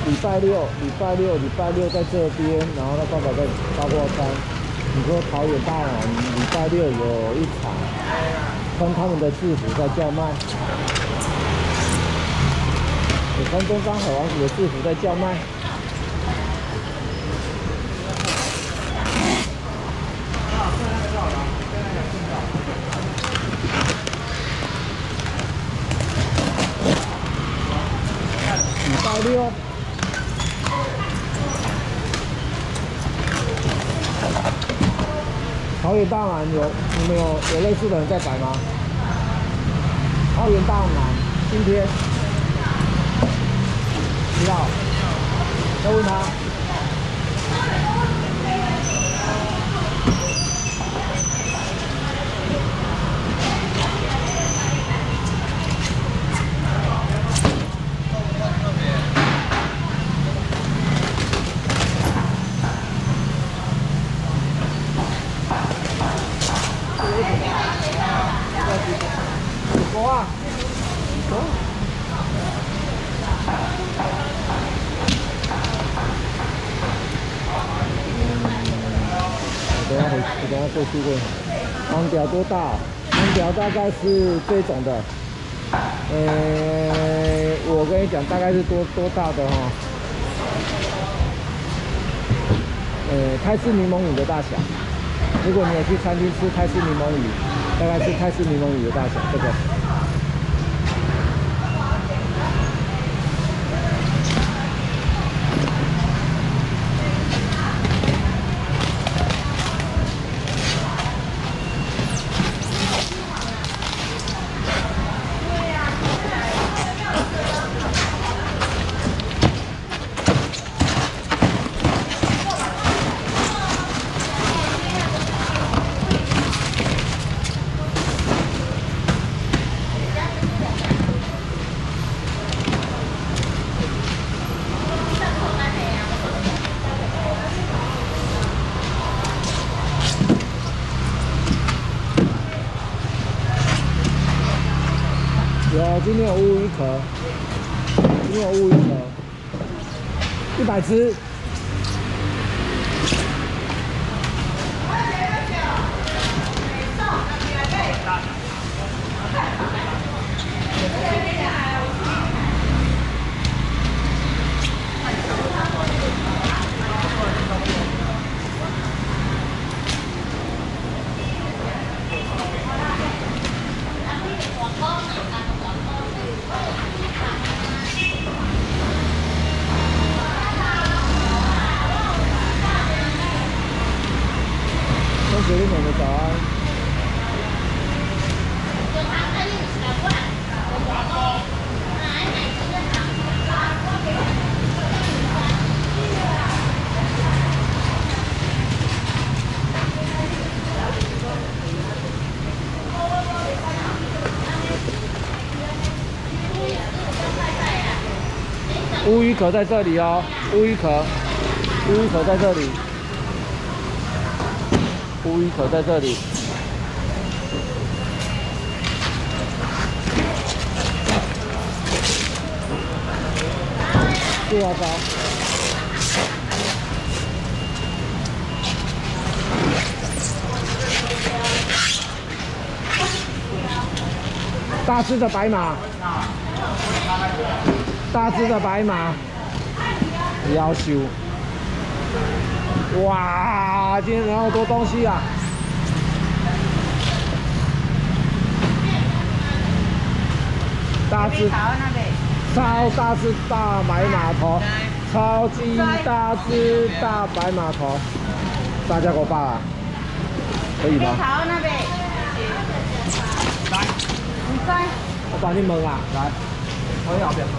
礼拜六在这边，然后他爸爸在八卦山。你说桃园大南礼拜六有一场，穿他们的制服在叫卖。你穿东方海王子的制服在叫卖。礼拜六。桃园大南你们有类似的人在摆吗？桃园大南今天知道？再问他。走啊！走。我等下过去问。黄条多大？黄条大概是这种的。我跟你讲，大概是多大的哈？泰式柠檬鱼的大小。如果你有去餐厅吃泰式柠檬鱼，大概是泰式柠檬鱼的大小，这个。有，今天有乌鱼壳，今天有乌鱼壳，100只。9点的早安。乌鱼壳在这里哦，乌鱼壳在这里。乌鱼壳在这里，谢阿包。大只的白马，大只的白马，夭寿。哇，今天有好多东西啊！大只，超大只大白马头，超级大只大白马头，大家给我爸啊，可以吗？来，唔使，我帮你问啊，来，我要不要？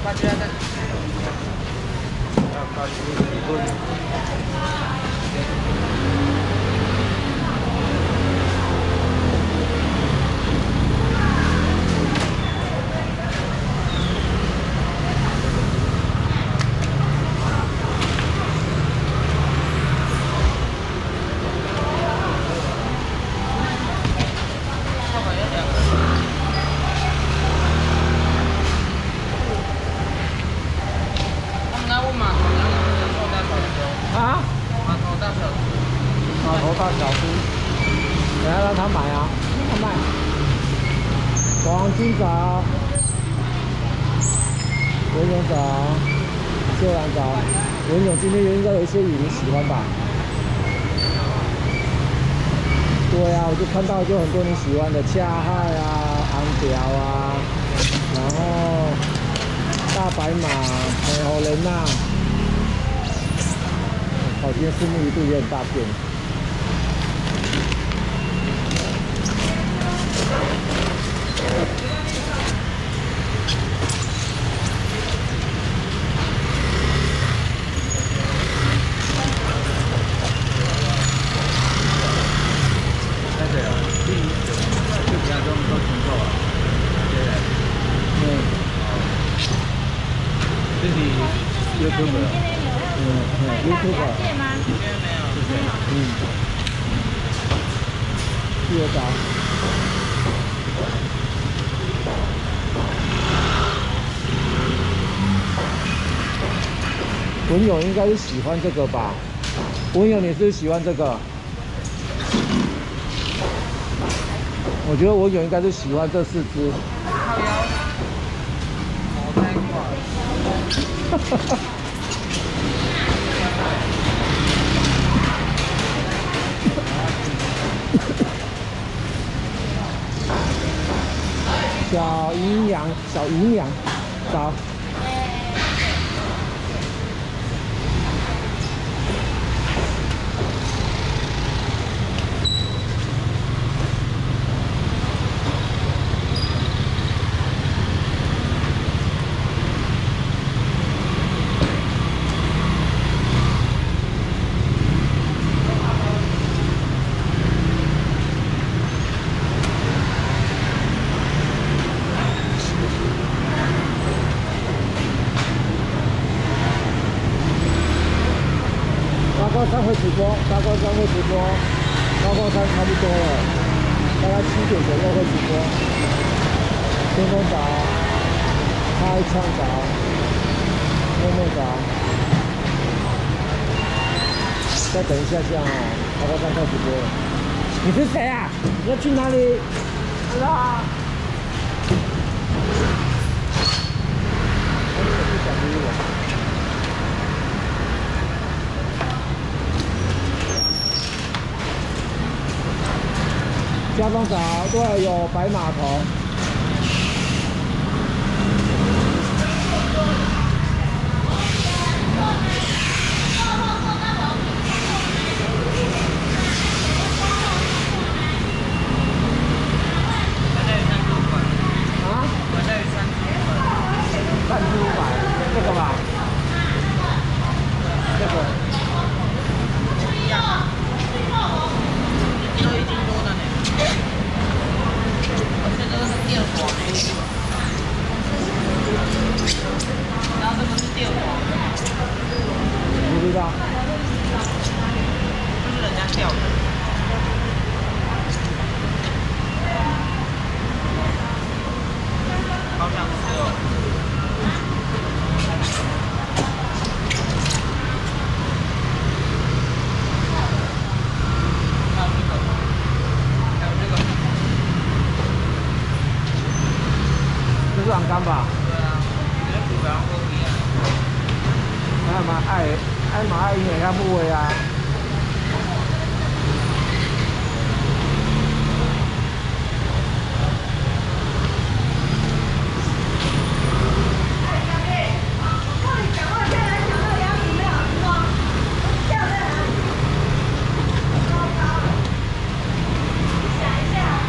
码头大小吃，等下让他买啊，让他卖。黄金藻、文勇藻、秀兰藻，文勇今天应该有一些鱼你喜欢吧？对啊，我就看到就很多你喜欢的恰海啊、昂条啊，然后大白马、美猴人呐。好，今天树木鱼肚也很大片。YouTube， YouTube 吗？第二招。文勇应该是喜欢这个吧？文勇，你是不是喜欢这个？我觉得文勇应该是喜欢这4只。哈哈哈。小营养，找。高山会直播，大高山会直播，高山差不多了，大概7点左右会直播。天空藻、开枪藻、妹藻，再等一下下哦，大高山快直播了。你是谁啊？你要去哪里？是啊。不想理我。加工藻，对，有白码头。啊？3500，这个吧？这个。一样啊。都1斤多的呢。这个是电黄，然后这个是电黄，不知道，就是人家钓的，好想吃哦。是昂干吧？对啊，这个不然我不一样。还蛮爱人家部位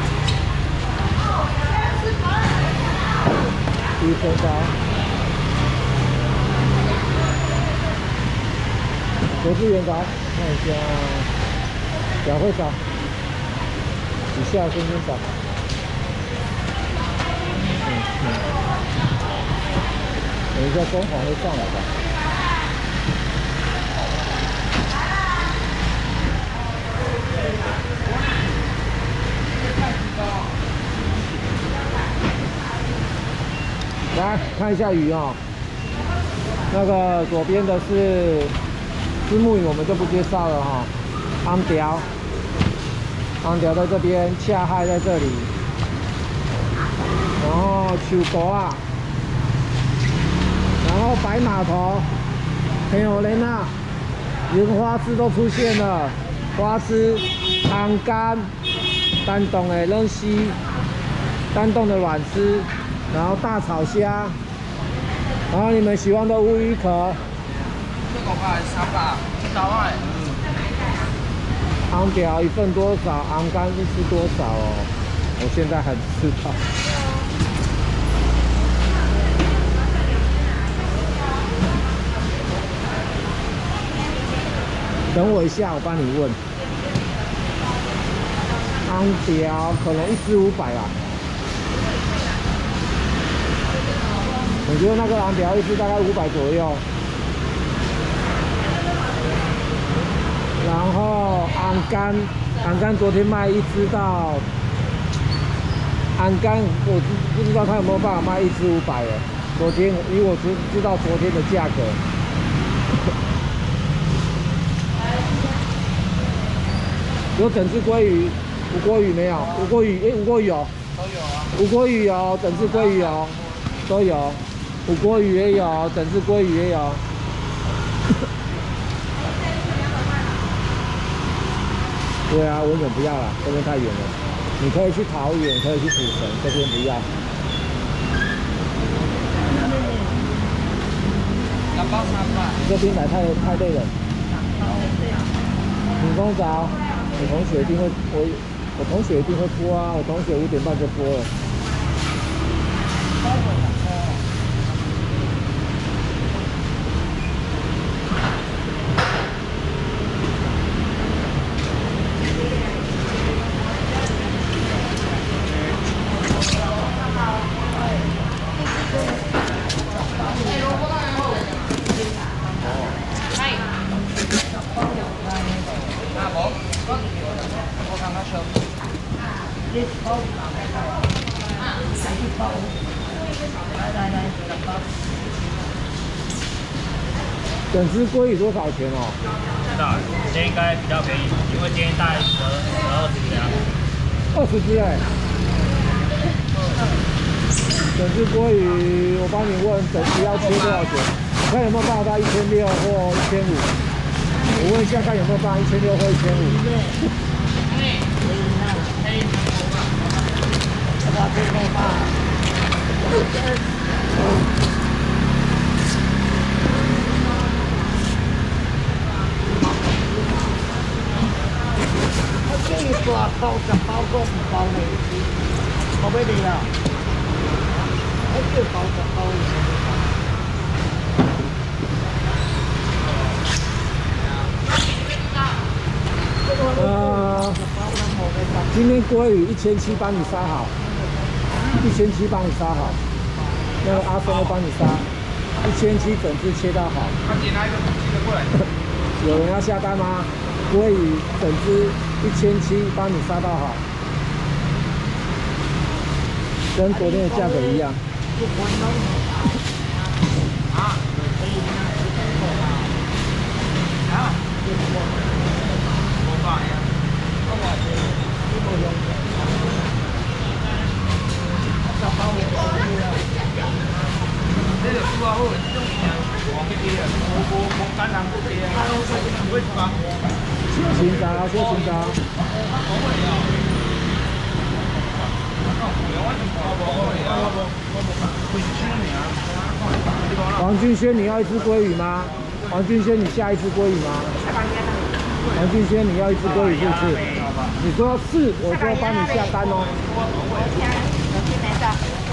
啊。1分钟。 国资源找，看一下，小会找，以下先找。等一下装潢会上来吧。来看一下鱼哦，那个左边的是丝木鱼，我们就不介绍了哈。昂条，昂条在这边，恰海在这里，然后秋果啊，然后白码头，黑火莲啊，莲花枝都出现了，花枝、昂干、丹东的冷溪、丹东的软丝。 然后大草虾，然后你们喜欢的乌鱼壳。 这个吧，300，100块。 昂条一份多少？昂干一吃多少哦？我现在还不知道。等我一下，我帮你问。昂条可能1只500啊。 我觉得那个昂条一只大概500左右，然后昂干昨天卖1只到昂干，我不知道他有没有办法卖1只500了。昨天以我知道昨天的价格，有整只鲑鱼，无锅鱼没有？无锅鱼，无锅鱼有， 都有啊。 无锅鱼有，整只鲑鱼有，都有。 无锅鱼也有，整只鲑鱼也有。对啊，文总不要了，这边太远了。你可以去桃园，可以去土城，这边不要。 2包300。 这边来太累了。你跟我找，我同学一定会，我同学一定会播啊，我同学5点半就播了。 整只鲑鱼多少钱哦？ 不知道，今天应该比较便宜，因为今天大概20只啊。 20只哎。整只鲑鱼，我帮你问，整只要切多少钱？看有没有办法到1600或1500。我问一下，看有没有办法1600或1500。 cái quả bao chặt bao gồm bao này có mấy đi à hết cái bao chặt bao 今天鲑鱼1700帮你杀好，1700帮你杀好，那个阿松会帮你杀，1700整只切到好。有人要下单吗？鲑鱼整只1700帮你杀到好，跟昨天的价格一样。清早，说清早。王俊轩，你要1只鲑鱼吗？王俊轩，你下1只鲑鱼吗？王俊轩，你要1只鲑鱼是不是？你说是，我就帮你下单哦。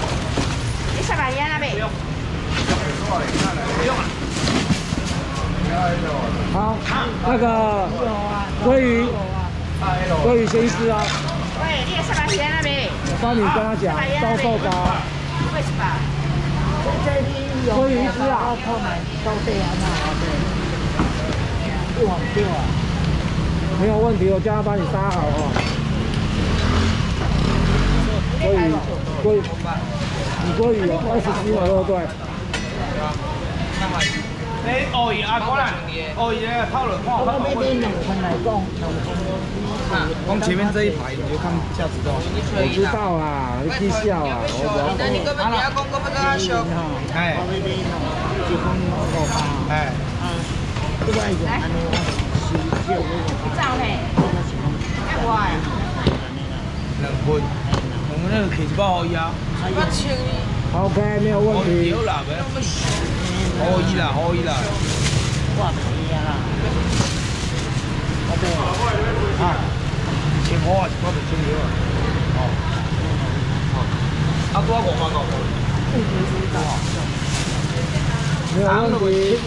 你10万元了没？不用。 好，那个鲑鱼，鲑鱼先吃啊。 喂，你的三百钱了没？ 我帮你跟他讲，招豆包。 为什么？ 鲑鱼一只啊。 泡奶到对啊，那一碗丢啊。 没有问题，我叫他帮你杀好哦。鲑鱼，你鲑鱼有27嘛，对不对？ 你鱷魚啊，可能鱷魚咧偷來看。 我俾啲農村嚟講， 光前面這一排你就看下子道。 我知道啦，你技巧啊，我不要那你根本不要讲，根本都要修。 哎， 我俾啲農就講個包， 哎， 都係用安尼少嗰個。 照呢？哎我呀， 兩份，我們那個茄子包可以啊。 我請你。 OK， 沒有問題。 有啦，可以啦，可以啦。 哇，可以啊！ 啊，切好啊，我哋切了啊。哦。啊，多5萬個。 沒有問題。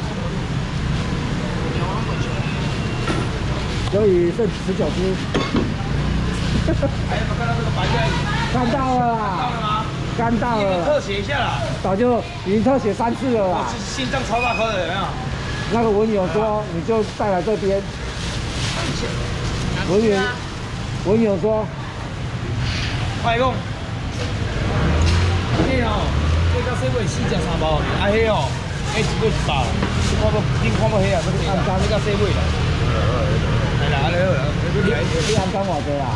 所以剩19隻。 還有沒有看到這個白菜？ 看到了啦。 看到了嗎？ 看到了， 特寫一下啦。 早就已經特寫3次了啦。 心臟超大顆的，有沒有？ 那個文友說，你就帶來這邊。文友說， 快講。嘿哦，這個4尾4隻3包，啊嘿哦，一隻1包，你看不黑啊？這個按照這個4尾啦。係啦，你好啦， 你按干偌濟啊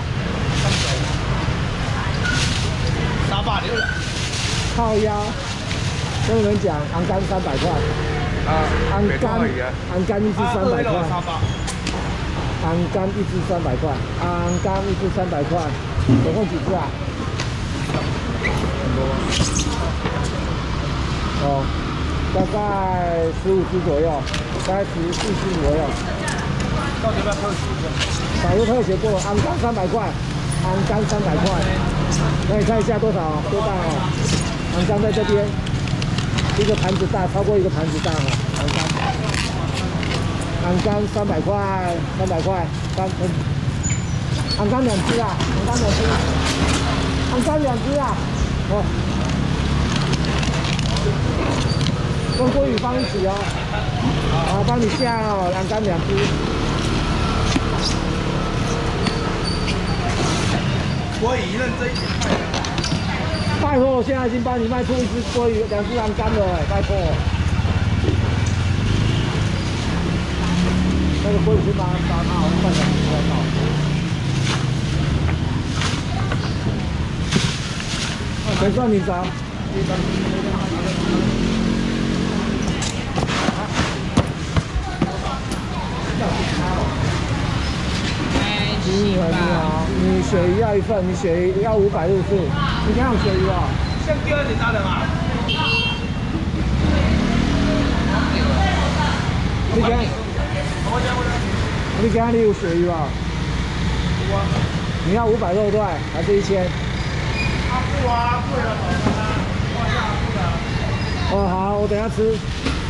？300了。 靠腰，跟你們講，昂干300塊。 啊， 昂干一隻300塊。昂干一隻300塊，昂干一隻300塊，總共幾隻啊？哦，大概15隻左右，大概14隻左右。 到底要不要特寫一下？ 早就特寫過了，昂干300塊，昂干300塊。那你看一下多少？多大哦？昂干在這邊，一個盤子大，超過一個盤子大哦。昂干300塊，300塊，昂干2隻啊，昂干2隻，昂干2隻啊，哦，跟鮭魚放一起哦，好，幫你下哦，昂干2隻。 我以認真一點賣。 拜託，我現在已經幫你賣出1隻鮭魚，2隻昂干了哎，拜託。那個鮭魚先把它好像半小時才到。誰算你找？你好，你鳕魚要1份，你鳕魚要564，你想要鳕魚啊？ 像第2點大的嘛？ 你給他你有鳕魚啊？你要560對，還是1000？ 不啊，貴了， 哦好，我等下吃。